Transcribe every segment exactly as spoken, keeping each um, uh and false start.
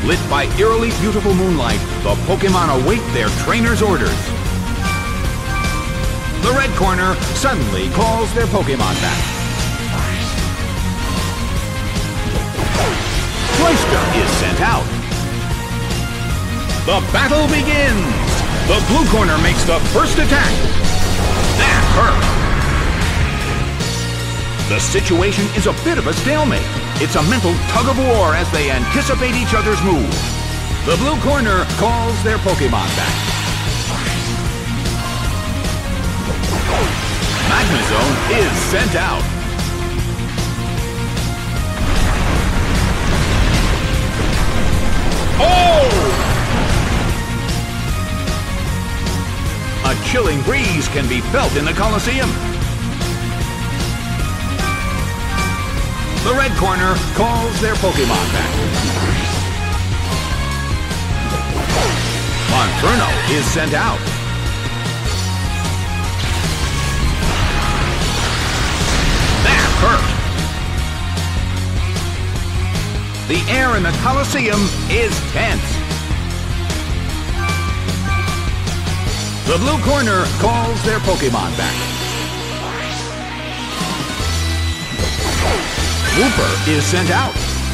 Lit by eerily beautiful moonlight, the Pokémon await their trainer's orders. The red corner suddenly calls their Pokémon back. Cloyster is sent out. The battle begins! The blue corner makes the first attack. That hurt! The situation is a bit of a stalemate. It's a mental tug-of-war as they anticipate each other's move. The blue corner calls their Pokémon back. Magnezone is sent out. Oh! A chilling breeze can be felt in the Colosseum. The red corner calls their Pokémon back. Monferno is sent out. That hurt! The air in the Colosseum is tense. The blue corner calls their Pokémon back. Wooper is sent out.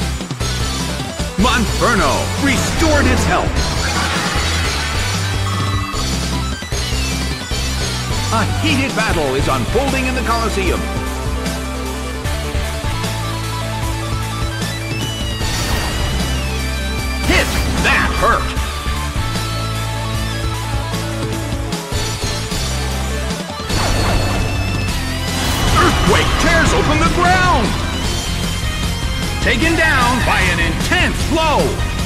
Monferno restored its health. A heated battle is unfolding in the Colosseum. Hit! That hurt! Earthquake tears open the ground! Taken down by an intense blow!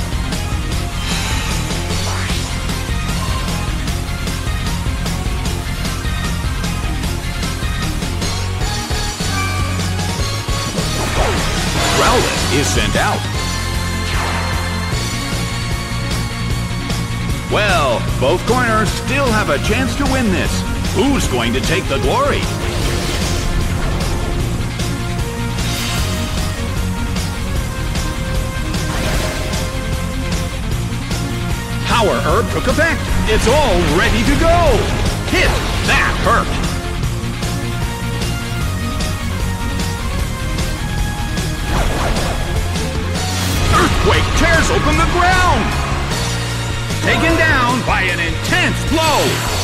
Rowlet is sent out. Well, both corners still have a chance to win this. Who's going to take the glory? Power Herb took effect. It's all ready to go. Hit! That hurt! Earthquake tears open the ground! Taken down by an intense blow!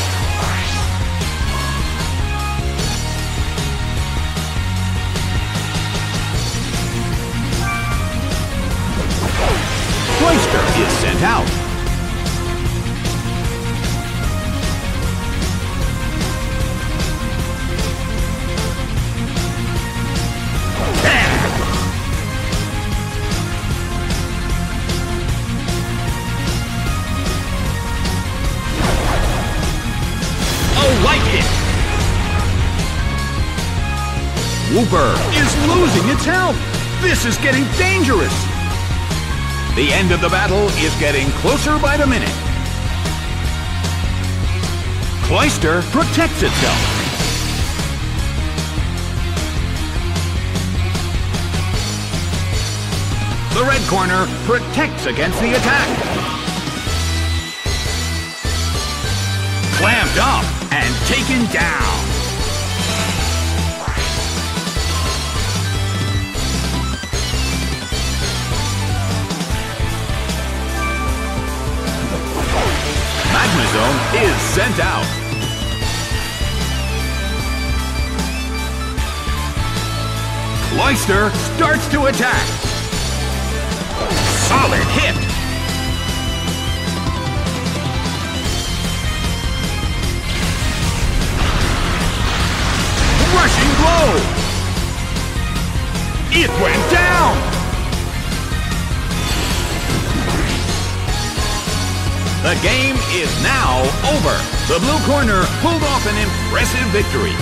Cloyster is sent out. Wooper is losing its health. This is getting dangerous. The end of the battle is getting closer by the minute. Cloyster protects itself. The red corner protects against the attack. Clamped up and taken down. Magnezone is sent out. Cloyster starts to attack. Solid hit. Rushing blow. It went down. The game is now over. The blue corner pulled off an impressive victory.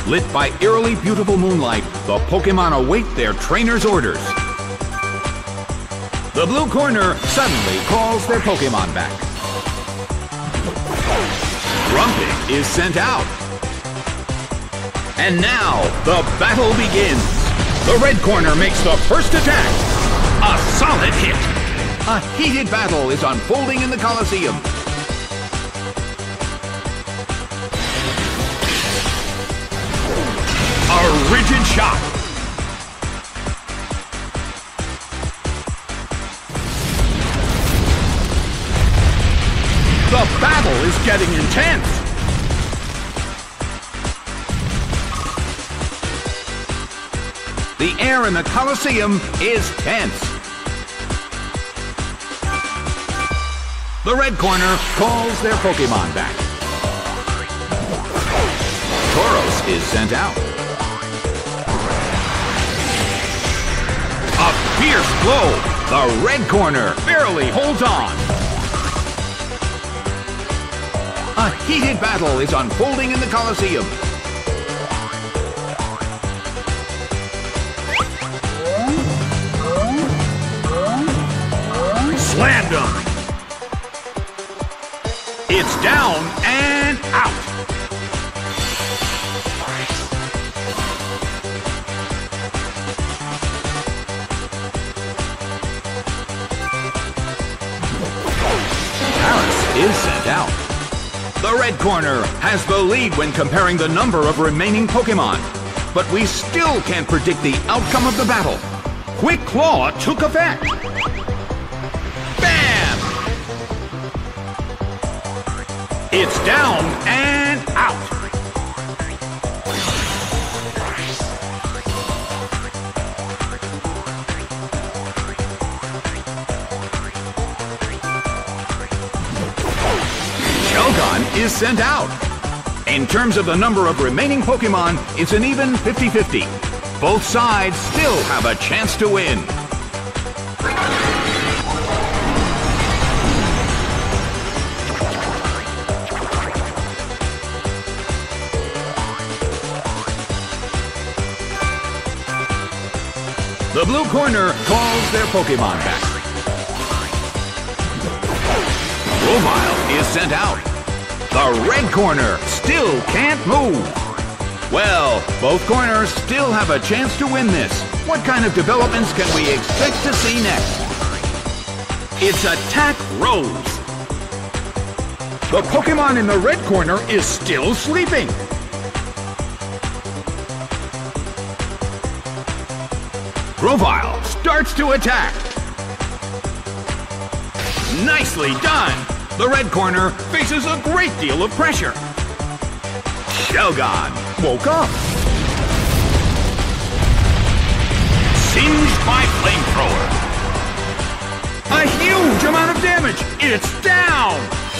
Lit by eerily beautiful moonlight, the Pokémon await their trainer's orders. The blue corner suddenly calls their Pokémon back. Grumpig is sent out. And now, the battle begins. The red corner makes the first attack. A solid hit. A heated battle is unfolding in the Colosseum. A rigid shot. The battle is getting intense. The air in the Colosseum is tense. The red corner calls their Pokémon back. Tauros is sent out. A fierce blow. The red corner barely holds on. A heated battle is unfolding in the Colosseum. Slammed him. It's down and out. Paras is sent out. The red corner has the lead when comparing the number of remaining Pokémon. But we still can't predict the outcome of the battle. Quick Claw took effect. Bam! It's down and out. Shelgon is sent out. In terms of the number of remaining Pokémon, it's an even fifty fifty. Both sides still have a chance to win. The blue corner calls their Pokémon back. Grovyle is sent out. The red corner still can't move. Well, both corners still have a chance to win this. What kind of developments can we expect to see next? It's Attack Rose. The Pokémon in the red corner is still sleeping. Grovyle starts to attack. Nicely done! The red corner faces a great deal of pressure. Shelgon woke up. Singed by Flamethrower. A huge amount of damage! It's down!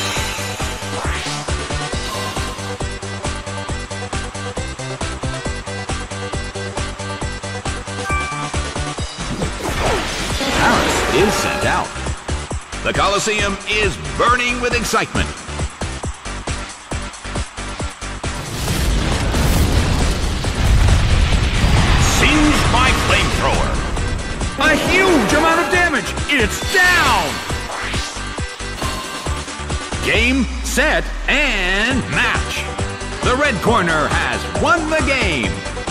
Paras is sent out. The Colosseum is burning with excitement. Singed by Flamethrower. A huge amount of damage. It's down. Game, set, and match. The red corner has won the game.